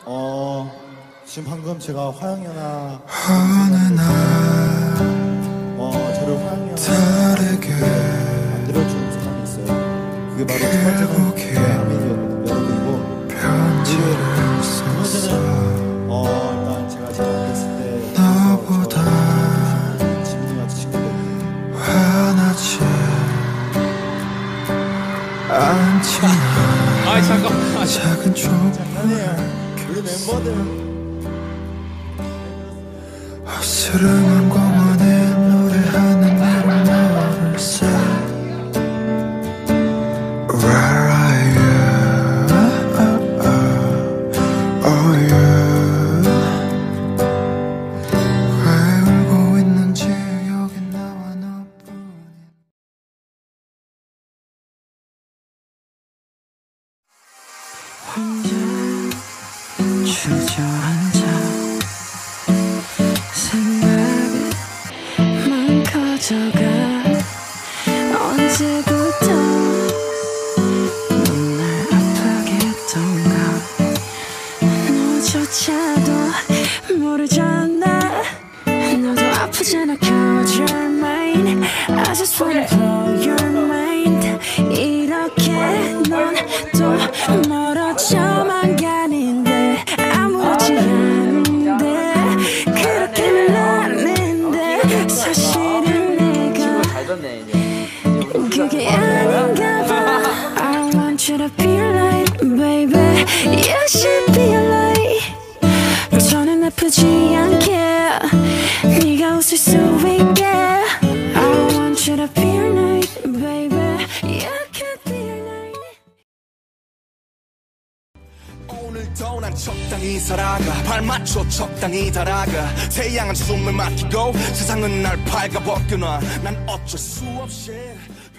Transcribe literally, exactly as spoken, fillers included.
어 지금 방금 제가 화영이나 어느 날 어 저를 화영이나 다르게 만들어준 사람이 있어요. 그게 바로 첫 번째는 아민이었거든요. 여러분이고 편지를 두 번째는 어 일단 제가 잘 안 됐을 때 너보다 지민이와 친구들 화나지 않지만 아이 잠깐만. 작은 조금 장난이에요. 우리 멤버들 어스름한 공원에 노래하는 나를 너를 새 Where are you? Oh you 왜 울고 있는지 여기 나와 너뿐이 혼자 주저앉아 생각만 커져가 언제부터 넌 날 아프게 했던가 너조차도 모르잖아 너도 아프잖아 cause you're mine I just wanna blow your mind 이렇게 넌 또 멀어져만 가는데 아무렇지 않은데 그렇게는 아닌데 사실은 내가 그게 아닌가 봐 I want you to be a light baby You should be a light 저는 아프지 않게 네가 웃을 수 있게 I want you to be a light baby You could be a light 오늘도 난 적당히 살아가 발맞춰 적당히 달아가 태양은 숨을 막히고 세상은 날 밝아벗겨놔 난 어쩔 수 없이